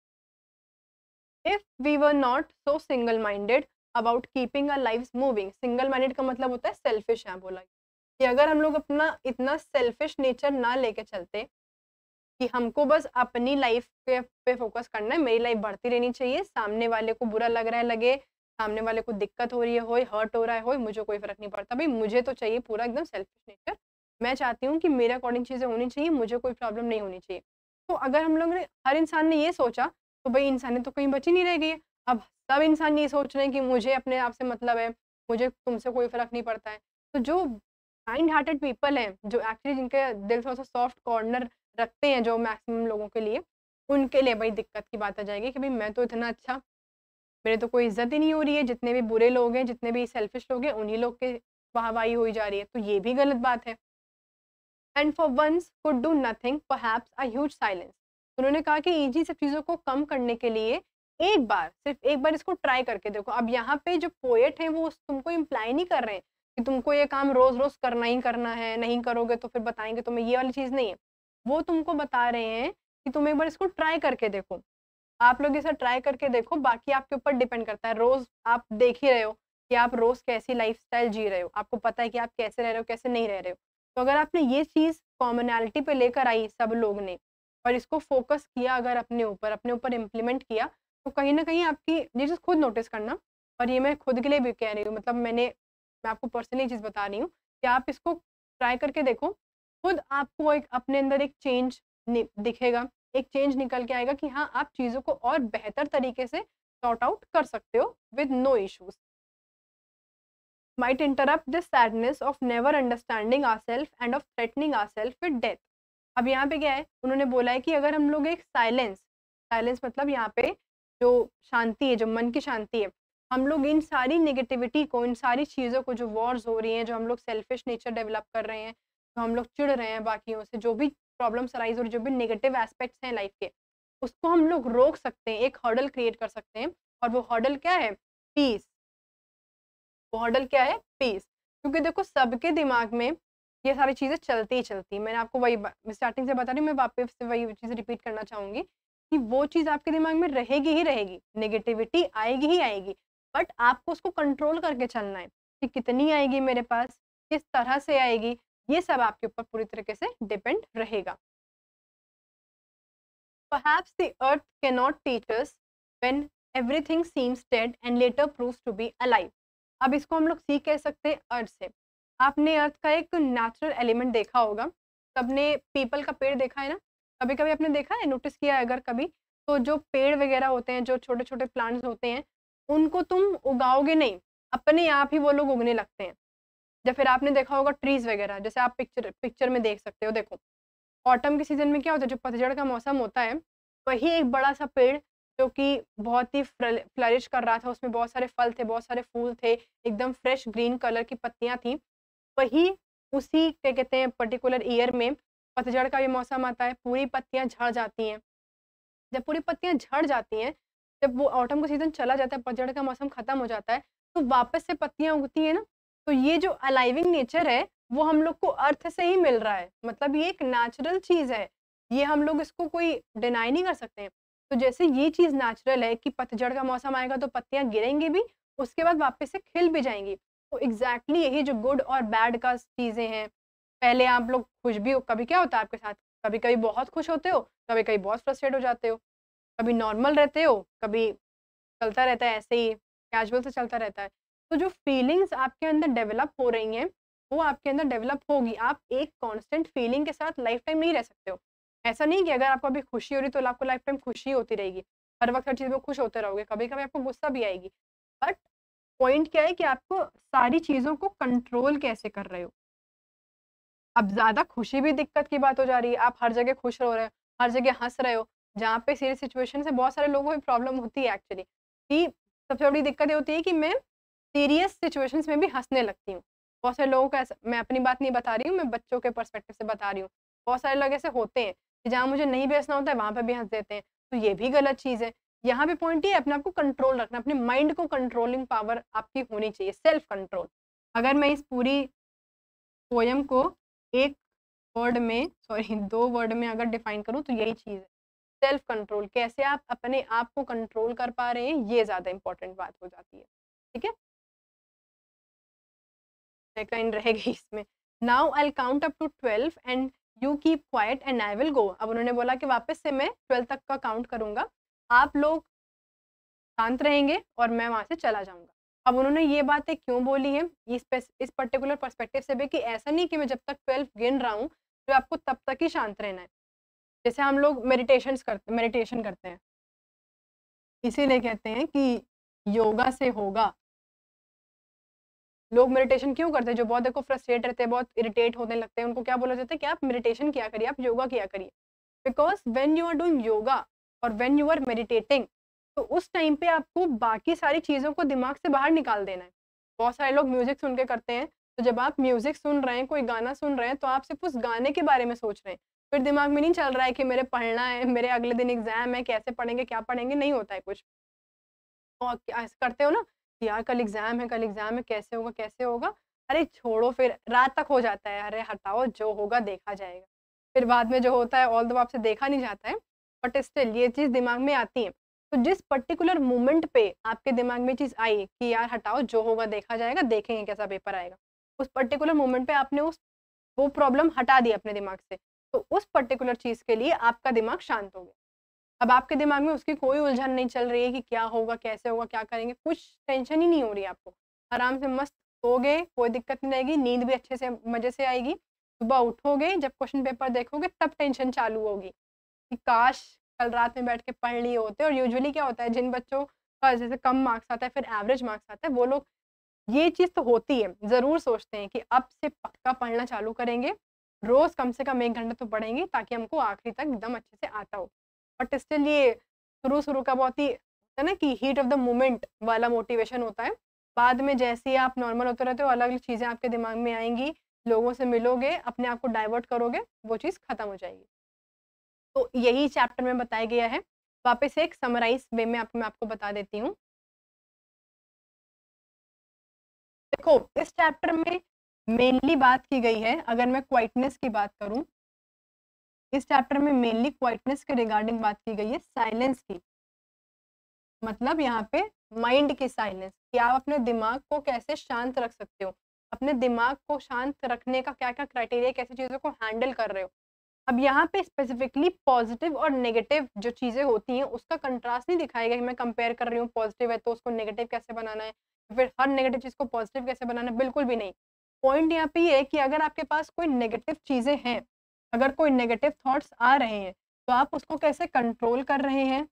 If we were not so single minded about keeping our lives moving, single minded का मतलब होता है सेल्फिश, यहाँ बोला कि अगर हम लोग अपना इतना सेल्फिश नेचर ना लेके चलते कि हमको बस अपनी लाइफ पे पे फोकस करना है, मेरी लाइफ बढ़ती रहनी चाहिए, सामने वाले को बुरा लग रहा है लगे, सामने वाले को दिक्कत हो रही है हो, हर्ट हो रहा है हो, मुझे कोई फर्क नहीं पड़ता भाई, मुझे तो चाहिए पूरा एकदम सेल्फिश नेचर। मैं चाहती हूँ कि मेरे अकॉर्डिंग चीज़ें होनी चाहिए, मुझे कोई प्रॉब्लम नहीं होनी चाहिए। तो अगर हम लोग ने हर इंसान ने ये सोचा तो भाई इंसानियत तो कहीं बची नहीं रह गई है। अब सब इंसान ये सोच रहे हैं कि मुझे अपने आप से मतलब है, मुझे तुमसे कोई फर्क नहीं पड़ता है। तो जो काइंड हार्टेड पीपल हैं, जो एक्चुअली जिनके दिल थोड़ा सा सॉफ्ट कॉर्नर रखते हैं जो मैक्सिमम लोगों के लिए, उनके लिए भाई दिक्कत की बात आ जाएगी कि भाई मैं तो इतना अच्छा, मेरे तो कोई इज्जत ही नहीं हो रही है, जितने भी बुरे लोग हैं, जितने भी सेल्फिश लोग हैं, उन्हीं लोग के वाहवाही हुई जा रही है, तो ये भी गलत बात है। And for once could do nothing perhaps a huge silence. उन्होंने कहा कि इन्हीं सब चीज़ों को कम करने के लिए एक बार, सिर्फ एक बार इसको ट्राई करके देखो। अब यहाँ पे जो पोएट हैं वो तुमको इम्प्लाई नहीं कर रहे हैं कि तुमको ये काम रोज रोज करना ही करना है, नहीं करोगे तो फिर बताएंगे तुम्हें, ये वाली चीज़ नहीं है। वो तुमको बता रहे हैं कि तुम एक बार इसको ट्राई करके देखो, आप लोग इसे ट्राई करके देखो, बाकी आपके ऊपर डिपेंड करता है। रोज आप देख ही रहे हो कि आप रोज कैसी लाइफस्टाइल जी रहे हो, आपको पता है कि आप कैसे रह रहे हो, कैसे नहीं रह रहे हो। तो अगर आपने ये चीज़ कॉमनैलिटी पे लेकर आई सब लोग ने, और इसको फोकस किया अगर अपने ऊपर, अपने ऊपर इम्प्लीमेंट किया, तो कहीं ना कहीं आपकी ये चीज़ खुद नोटिस करना। और ये मैं खुद के लिए भी कह रही हूँ, मतलब मैंने मैं आपको पर्सनली चीज़ बता रही हूँ कि आप इसको ट्राई करके देखो, खुद आपको एक अपने अंदर एक चेंज दिखेगा, एक चेंज निकल के आएगा कि हाँ आप चीज़ों को और बेहतर तरीके से सॉर्ट आउट कर सकते हो with no issues. might interrupt this sadness of never understanding ourselves and of threatening ourselves with death। अब यहाँ पे क्या है, उन्होंने बोला है कि अगर हम लोग एक साइलेंस, साइलेंस मतलब यहाँ पे जो शांति है, जो मन की शांति है, हम लोग इन सारी नेगेटिविटी को, इन सारी चीज़ों को, जो वॉर्स हो रही हैं, जो हम लोग सेल्फिश नेचर डेवलप कर रहे हैं, जो हम लोग चिढ़ रहे हैं बाकियों से, जो भी प्रॉब्लम्स अराइज हो रही, जो भी नेगेटिव एस्पेक्ट्स हैं लाइफ के, उसको हम लोग रोक सकते हैं, एक हर्डल क्रिएट कर सकते हैं। और वो हर्डल क्या है? पीस। मॉडल क्या है? पीस। क्योंकि देखो सबके दिमाग में ये सारी चीज़ें चलती ही चलती हैं। मैंने आपको वही स्टार्टिंग से बता रही हूँ, मैं वापस से वही चीज़ रिपीट करना चाहूँगी कि वो चीज़ आपके दिमाग में रहेगी ही रहेगी, नेगेटिविटी आएगी ही आएगी, बट आपको उसको कंट्रोल करके चलना है कि कितनी आएगी मेरे पास, किस तरह से आएगी, ये सब आपके ऊपर पूरी तरीके से डिपेंड रहेगा। Perhaps the earth cannot teach us when everything seems dead and later proves to be alive। अब इसको हम लोग सीख कह सकते हैं अर्थ से। आपने अर्थ का एक नेचुरल एलिमेंट देखा होगा, सबने पीपल का पेड़ देखा है ना, कभी कभी आपने देखा है, नोटिस किया है अगर कभी, तो जो पेड़ वगैरह होते हैं, जो छोटे छोटे प्लांट्स होते हैं, उनको तुम उगाओगे नहीं, अपने आप ही वो लोग उगने लगते हैं। या फिर आपने देखा होगा ट्रीज वगैरह, जैसे आप पिक्चर पिक्चर में देख सकते हो, देखो ऑटम के सीजन में क्या होता है, जो पतझड़ का मौसम होता है, वही एक बड़ा सा पेड़ जो कि बहुत ही फ्लरिश कर रहा था, उसमें बहुत सारे फल थे, बहुत सारे फूल थे, एकदम फ्रेश ग्रीन कलर की पत्तियां थी, वही उसी क्या कहते हैं पर्टिकुलर ईयर में पतझड़ का भी मौसम आता है, पूरी पत्तियां झड़ जाती हैं। जब पूरी पत्तियां झड़ जाती हैं, जब वो ऑटम का सीजन चला जाता है, पतझड़ का मौसम खत्म हो जाता है, तो वापस से पत्तियां उगती है ना। तो ये जो अलाइविंग नेचर है वो हम लोग को अर्थ से ही मिल रहा है, मतलब ये एक नेचुरल चीज है, ये हम लोग इसको कोई डिनाई नहीं कर सकते हैं। तो जैसे ये चीज नेचुरल है कि पतझड़ का मौसम आएगा तो पत्तियां गिरेंगी भी, उसके बाद वापस से खिल भी जाएंगी। तो एग्जैक्टली यही जो गुड और बैड का चीजें हैं, पहले आप लोग खुश भी हो, कभी क्या होता है आपके साथ, कभी कभी बहुत खुश होते हो, कभी कभी बहुत फ्रस्ट्रेट हो जाते हो, कभी नॉर्मल रहते हो, कभी चलता रहता है ऐसे ही, कैजुअल से चलता रहता है। तो जो फीलिंग्स आपके अंदर डेवलप हो रही हैं, वो आपके अंदर डेवलप होगी। आप एक कांस्टेंट फीलिंग के साथ लाइफ टाइम नहीं रह सकते हो। ऐसा नहीं कि अगर आपको अभी खुशी हो रही तो आपको लाइफ टाइम खुशी होती रहेगी, हर वक्त हर चीज़ में खुश होते रहोगे, कभी-कभी आपको गुस्सा भी आएगी। बट पॉइंट क्या है कि आपको सारी चीज़ों को कंट्रोल कैसे कर रहे हो। अब ज़्यादा खुशी भी दिक्कत की बात हो जा रही है, आप हर जगह खुश हो रहे हो, हर जगह हँस रहे हो, जहाँ पे सीरियस सिचुएशन से बहुत सारे लोगों को प्रॉब्लम होती है एक्चुअली, कि सबसे बड़ी दिक्कत ये होती है कि मैं सीरियस सिचुएशंस में भी हँसने लगती हूँ। बहुत सारे लोगों का ऐसा, मैं अपनी बात नहीं बता रही हूँ, मैं बच्चों के पर्सपेक्टिव से बता रही हूँ। बहुत सारे लोग ऐसे होते हैं कि जहाँ मुझे नहीं भी हँसना होता है, वहाँ पे भी हँस देते हैं, तो ये भी गलत चीज़ है। यहाँ पे पॉइंट ये है, अपने आप को कंट्रोल रखना, अपने माइंड को कंट्रोलिंग पावर आपकी होनी चाहिए, सेल्फ कंट्रोल। अगर मैं इस पूरी पोएम को एक वर्ड में, सॉरी दो वर्ड में अगर डिफाइन करूँ तो यही चीज़ है, सेल्फ कंट्रोल। कैसे आप अपने आप को कंट्रोल कर पा रहे हैं, ये ज़्यादा इंपॉर्टेंट बात हो जाती है। ठीक है, सेकंड रह गई इसमें। Now I count up to twelve and you keep quiet and I will go. अब उन्होंने बोला कि वापस से मैं ट्वेल्थ तक का काउंट करूंगा, आप लोग शांत रहेंगे और मैं वहां से चला जाऊंगा। अब उन्होंने ये बातें क्यों बोली है इस इस पर्टिकुलर पर्सपेक्टिव से भी, कि ऐसा नहीं कि मैं जब तक ट्वेल्व गिन रहा हूँ तो आपको तब तक ही शांत रहना है। जैसे हम लोग मेडिटेशन करते मेडिटेशन करते हैं, इसीलिए कहते हैं कि योगा से होगा। लोग मेडिटेशन क्यों करते हैं? जो बहुत देखो फ्रस्ट्रेट रहते हैं, बहुत इरिटेट होने लगते हैं, उनको क्या बोला जाता है कि आप मेडिटेशन किया करिए, आप योगा किया करिए। Because when you are doing yoga और व्हेन यू आर मेडिटेटिंग, तो उस टाइम पे आपको बाकी सारी चीज़ों को दिमाग से बाहर निकाल देना है। बहुत सारे लोग म्यूजिक सुन के करते हैं, तो जब आप म्यूजिक सुन रहे हैं, कोई गाना सुन रहे हैं, तो आप सिर्फ उस गाने के बारे में सोच रहे हैं, फिर दिमाग में नहीं चल रहा है कि मेरे पढ़ना है, मेरे अगले दिन एग्जाम है, कैसे पढ़ेंगे, क्या पढ़ेंगे, नहीं होता है कुछ। तो आप क्या ऐसे करते हो ना कि यार कल एग्जाम है, कल एग्जाम है, कैसे होगा कैसे होगा, अरे छोड़ो, फिर रात तक हो जाता है, अरे हटाओ, जो होगा देखा जाएगा। फिर बाद में जो होता है ऑल दो आपसे देखा नहीं जाता है, बट स्टिल ये चीज़ दिमाग में आती है। तो जिस पर्टिकुलर मोमेंट पे आपके दिमाग में चीज़ आई कि यार हटाओ, जो होगा देखा जाएगा, देखेंगे कैसा पेपर आएगा, उस पर्टिकुलर मोमेंट पे आपने उस वो प्रॉब्लम हटा दी अपने दिमाग से, तो उस पर्टिकुलर चीज़ के लिए आपका दिमाग शांत हो गया। अब आपके दिमाग में उसकी कोई उलझन नहीं चल रही है कि क्या होगा, कैसे होगा, क्या करेंगे, कुछ टेंशन ही नहीं हो रही है आपको। आराम से मस्त सोओगे, कोई दिक्कत नहीं रहेगी, नींद भी अच्छे से मज़े से आएगी। सुबह उठोगे, जब क्वेश्चन पेपर देखोगे तब टेंशन चालू होगी कि काश कल रात में बैठ के पढ़ लिए होते। और यूजुअली क्या होता है, जिन बच्चों का जैसे कम मार्क्स आता है, फिर एवरेज मार्क्स आता है, वो लोग ये चीज़ तो होती है, ज़रूर सोचते हैं कि अब से पक्का पढ़ना चालू करेंगे, रोज़ कम से कम एक घंटा तो पढ़ेंगे ताकि हमको आखिरी तक एकदम अच्छे से आता हो। बट स्टिल ये शुरू-शुरू का बहुत ही होता है ना कि हीट ऑफ द मोमेंट वाला मोटिवेशन होता है। बाद में जैसे ही आप नॉर्मल होते रहते हो, अलग-अलग चीज़ें आपके दिमाग में आएँगी, लोगों से मिलोगे, अपने आप को डाइवर्ट करोगे, वो चीज़ खत्म हो जाएगी। तो यही चैप्टर में बताया गया है। वापस से एक समराइज़ वे में आपको मैं आपको बता देती हूँ। देखो, इस चैप्टर में मेनली बात की गई है, अगर मैं क्वाइटनेस की बात करूँ, इस चैप्टर में मेनली क्वाइटनेस के रिगार्डिंग बात की गई है, साइलेंस की। मतलब यहाँ पे माइंड की साइलेंस, कि आप अपने दिमाग को कैसे शांत रख सकते हो, अपने दिमाग को शांत रखने का क्या-क्या क्राइटेरिया, कैसी चीज़ों को हैंडल कर रहे हो। अब यहाँ पे स्पेसिफिकली पॉजिटिव और नेगेटिव जो चीज़ें होती हैं, उसका कंट्रास्ट नहीं दिखाया गया कि मैं कंपेयर कर रही हूँ, पॉजिटिव है तो उसको नेगेटिव कैसे बनाना है, फिर हर नेगेटिव चीज़ को पॉजिटिव कैसे बनाना है, बिल्कुल भी नहीं। पॉइंट यहाँ पे ये है कि अगर आपके पास कोई नेगेटिव चीज़ें हैं, अगर कोई नेगेटिव थॉट्स आ रहे हैं, तो आप उसको कैसे कंट्रोल कर रहे हैं,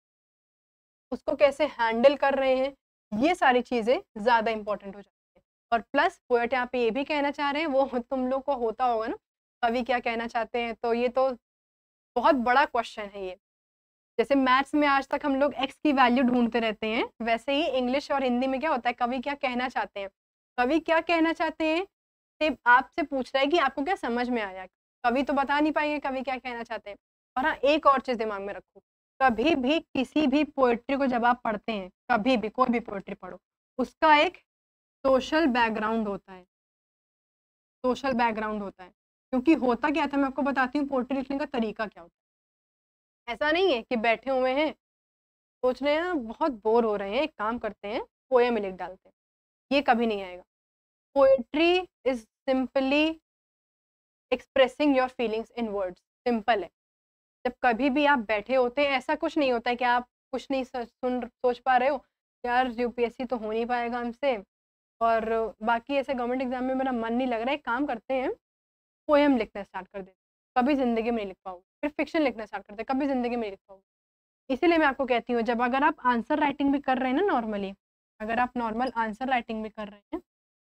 उसको कैसे हैंडल कर रहे हैं, ये सारी चीज़ें ज़्यादा इंपॉर्टेंट हो जाती हैं। और प्लस पोएट यहाँ पे ये भी कहना चाह रहे हैं, वो तुम लोग को होता होगा ना, कवि क्या कहना चाहते हैं, तो ये तो बहुत बड़ा क्वेश्चन है ये। जैसे मैथ्स में आज तक हम लोग एक्स की वैल्यू ढूँढते रहते हैं, वैसे ही इंग्लिश और हिंदी में क्या होता है, कवि क्या कहना चाहते हैं। कवि क्या कहना चाहते हैं, सिर्फ़ आपसे पूछ रहा है कि आपको क्या समझ में आया? कवि तो बता नहीं पाएँगे कवि क्या कहना चाहते हैं। और हाँ, एक और चीज़ दिमाग में रखो, कभी भी किसी भी पोएट्री को जब आप पढ़ते हैं, कभी भी कोई भी पोएट्री पढ़ो, उसका एक सोशल बैकग्राउंड होता है, सोशल बैकग्राउंड होता है। क्योंकि होता क्या था, मैं आपको बताती हूँ पोएट्री लिखने का तरीका क्या होता है। ऐसा नहीं है कि बैठे हुए हैं, सोच रहे हैं बहुत बोर हो रहे हैं, एक काम करते हैं, पोएम लिख डालते हैं, ये कभी नहीं आएगा। Poetry is simply expressing your feelings in words, simple है। जब कभी भी आप बैठे होते हैं, ऐसा कुछ नहीं होता है कि आप कुछ नहीं स सुन सोच पा रहे हो, यार यूपीएससी तो हो नहीं पाएगा हमसे, और बाकी ऐसे गवर्नमेंट एग्ज़ाम में मेरा मन नहीं लग रहा है, एक काम करते हैं, पोएम लिखना स्टार्ट कर देते हैं, कभी ज़िंदगी में नहीं लिख पाओगे। फिर फिक्शन लिखना स्टार्ट करते हैं, कभी ज़िंदगी में नहीं लिख पाओगे। इसीलिए मैं आपको कहती हूँ, जब अगर आप आंसर राइटिंग भी कर रहे हैं ना नॉर्मली, अगर आप नॉर्मल आंसर राइटिंग भी कर रहे हैं,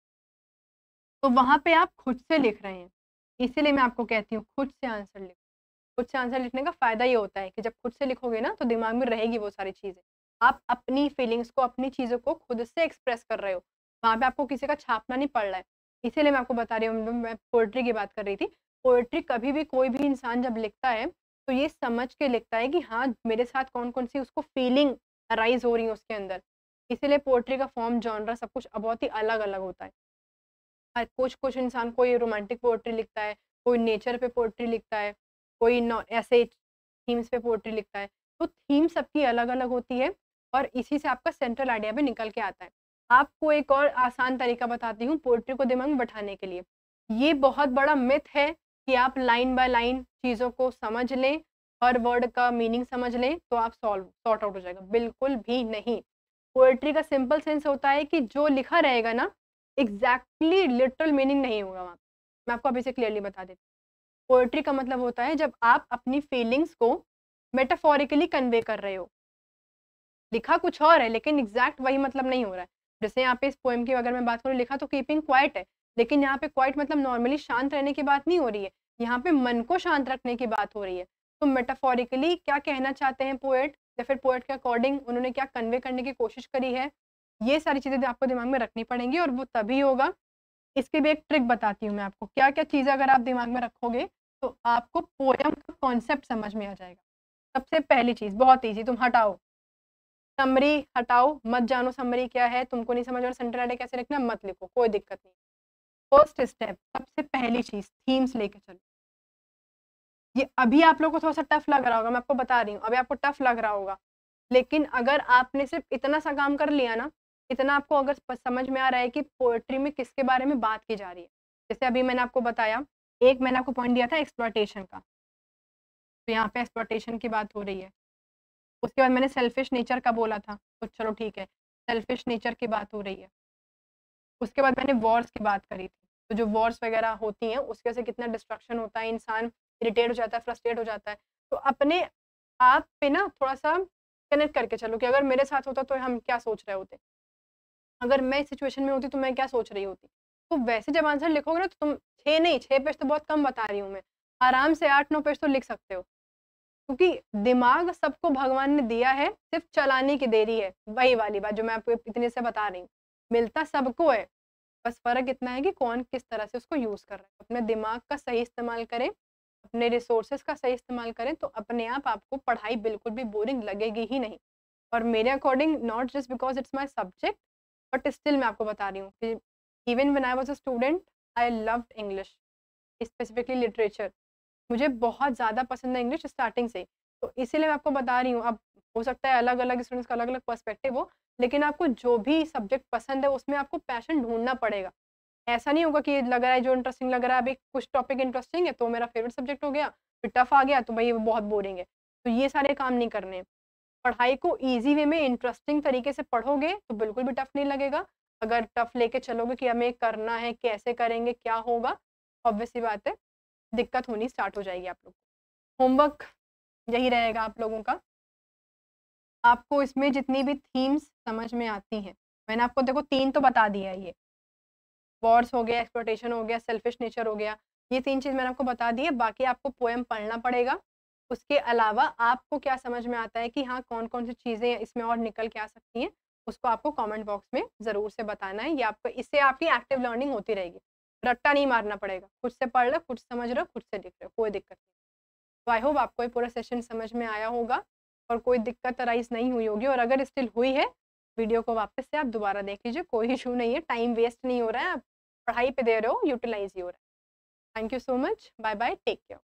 तो वहाँ पे आप खुद से लिख रहे हैं। इसीलिए मैं आपको कहती हूँ, खुद से आंसर लिखो। खुद से आंसर लिखने का फ़ायदा ये होता है कि जब खुद से लिखोगे ना, तो दिमाग में रहेगी वो सारी चीज़ें। आप अपनी फीलिंग्स को, अपनी चीज़ों को खुद से एक्सप्रेस कर रहे हो। वहाँ पे आपको किसी का छापना नहीं पड़ रहा है। इसीलिए मैं आपको बता रही हूँ, मतलब मैं पोएट्री की बात कर रही थी। पोएट्री कभी भी कोई भी इंसान जब लिखता है, तो ये समझ के लिखता है कि हाँ, मेरे साथ कौन-कौन सी उसको फीलिंग अराइज़ हो रही है उसके अंदर। इसीलिए पोएट्री का फ़ॉर्म, जॉनरा सब कुछ बहुत ही अलग-अलग होता है। हाँ, कुछ-कुछ इंसान कोई रोमांटिक पोएट्री लिखता है, कोई नेचर पे पोएट्री लिखता है, कोई नॉ ऐसे थीम्स पे पोएट्री लिखता है। तो थीम सबकी अलग-अलग होती है और इसी से आपका सेंट्रल आइडिया भी निकल के आता है। आपको एक और आसान तरीका बताती हूँ पोएट्री को दिमाग में बैठाने के लिए। ये बहुत बड़ा मिथ है, कि आप लाइन बाय लाइन चीज़ों को समझ लें, हर वर्ड का मीनिंग समझ लें तो आप सॉल्व सॉर्ट आउट हो जाएगा, बिल्कुल भी नहीं। पोएट्री का सिंपल सेंस होता है कि जो लिखा रहेगा ना, एग्जैक्टली लिटरल मीनिंग नहीं होगा वहाँ। मैं आपको अभी से क्लियरली बता देती हूँ। पोएट्री का मतलब होता है जब आप अपनी फीलिंग्स को मेटाफोरिकली कन्वे कर रहे हो। लिखा कुछ और है लेकिन एग्जैक्ट वही मतलब नहीं हो रहा है। जैसे यहाँ पे इस पोएम की अगर मैं बात करूँ, लिखा तो कीपिंग क्वाइट है, लेकिन यहाँ पे क्वाइट मतलब नॉर्मली शांत रहने की बात नहीं हो रही है, यहाँ पे मन को शांत रखने की बात हो रही है। तो मेटाफोरिकली क्या कहना चाहते हैं पोएट, या फिर पोएट के अकॉर्डिंग उन्होंने क्या कन्वे करने की कोशिश करी है, ये सारी चीज़ें आपको दिमाग में रखनी पड़ेंगी और वो तभी होगा। इसकी भी एक ट्रिक बताती हूँ मैं आपको, क्या-क्या चीज़ें अगर आप दिमाग में रखोगे तो आपको पोएम का कॉन्सेप्ट समझ में आ जाएगा। सबसे पहली चीज़ बहुत ईज़ी, तुम हटाओ, समरी हटाओ, मत जानो समरी क्या है, तुमको नहीं समझ में सेंटर आइडिया कैसे लिखना है, मत लिखो, कोई दिक्कत नहीं। फर्स्ट स्टेप, सबसे पहली चीज़, थीम्स लेके चलो। ये अभी आप लोगों को थोड़ा-सा टफ लग रहा होगा, मैं आपको बता रही हूँ, अभी आपको टफ लग रहा होगा। लेकिन अगर आपने सिर्फ़ इतना सा काम कर लिया ना, इतना आपको अगर प समझ में आ रहा है कि पोएट्री में किसके बारे में बात की जा रही है। जैसे अभी मैंने आपको बताया, एक मैंने आपको पॉइंट दिया था एक्सप्लॉइटेशन का, तो यहाँ पे एक्सप्लॉइटेशन की बात हो रही है। उसके बाद मैंने सेल्फिश नेचर का बोला था, तो चलो ठीक है, सेल्फिश नेचर की बात हो रही है। उसके बाद मैंने वॉर्स की बात करी थी, तो जो वॉर्स वगैरह होती हैं, उसकी वजह से कितना डिस्ट्रक्शन होता है, इंसान इरिटेट हो जाता है, फ्रस्ट्रेट हो जाता है। तो अपने आप पे ना थोड़ा-सा कनेक्ट करके चलो कि अगर मेरे साथ होता तो हम क्या सोच रहे होते? अगर मैं इस सिचुएशन में होती तो मैं क्या सोच रही होती? तो वैसे जब आंसर लिखोगे ना तो तुम छह नहीं, छह पेज तो बहुत कम बता रही हूँ मैं, आराम से आठ नौ पेज तो लिख सकते हो। क्योंकि दिमाग सबको भगवान ने दिया है, सिर्फ़ चलाने की देरी है। वही वाली बात जो मैं आपको इतने से बता रही हूँ। मिलता सबको है, बस फ़र्क इतना है कि कौन किस तरह से उसको यूज़ कर रहा है। अपने दिमाग का सही इस्तेमाल करें, अपने रिसोर्सेज़ का सही इस्तेमाल करें, तो अपने आप आपको पढ़ाई बिल्कुल भी बोरिंग लगेगी ही नहीं। और मेरे according not just because it's my subject, but still मैं आपको बता रही हूँ कि even when I was a student, I loved English, specifically literature. मुझे बहुत ज़्यादा पसंद है इंग्लिश स्टार्टिंग से। तो इसीलिए मैं आपको बता रही हूँ, अब हो सकता है अलग-अलग स्टूडेंट्स का अलग-अलग पर्सपेक्टिव हो, लेकिन आपको जो भी सब्जेक्ट पसंद है उसमें आपको पैशन ढूँढना पड़ेगा। ऐसा नहीं होगा कि लग रहा है जो इंटरेस्टिंग लग रहा है, अभी कुछ टॉपिक इंटरेस्टिंग है तो मेरा फेवरेट सब्जेक्ट हो गया, फिर टफ आ गया तो भई वो बहुत बोरिंग है। तो ये सारे काम नहीं करने हैं। पढ़ाई को ईज़ी वे में इंटरेस्टिंग तरीके से पढ़ोगे तो बिल्कुल भी टफ नहीं लगेगा। अगर टफ लेके चलोगे कि हमें करना है, कैसे करेंगे, क्या होगा, ऑब्वियस सी बात है, दिक्कत होनी स्टार्ट हो जाएगी आप लोग को। होमवर्क यही रहेगा आप लोगों का। आपको इसमें जितनी भी थीम्स समझ में आती हैं, मैंने आपको देखो तीन तो बता दिया है ये, वॉर्स हो गया, एक्सप्लॉइटेशन हो गया, सेल्फिश नेचर हो गया, ये तीन चीज़ मैंने आपको बता दी है, बाकी आपको पोएम पढ़ना पड़ेगा। उसके अलावा आपको क्या समझ में आता है कि हाँ, कौन-कौन सी चीज़ें इसमें और निकल के आ सकती हैं, उसको आपको कमेंट बॉक्स में ज़रूर से बताना है। ये आपको इससे आपकी एक्टिव लर्निंग होती रहेगी। रट्टा नहीं मारना पड़ेगा, खुद से पढ़ लो, खुद से समझ रहे हो, खुद से लिख रहे हो, कोई दिक्कत नहीं। तो आई होप आपको ये पूरा सेशन समझ में आया होगा और कोई दिक्कत अराइज़ नहीं हुई होगी, और अगर स्टिल हुई है, वीडियो को वापस से आप दोबारा देख लीजिए, कोई इश्यू नहीं है, टाइम वेस्ट नहीं हो रहा है, आप पढ़ाई पे दे रहे हो, यूटिलाइज़ ही हो रहा है। Thank you so much, bye bye, take care.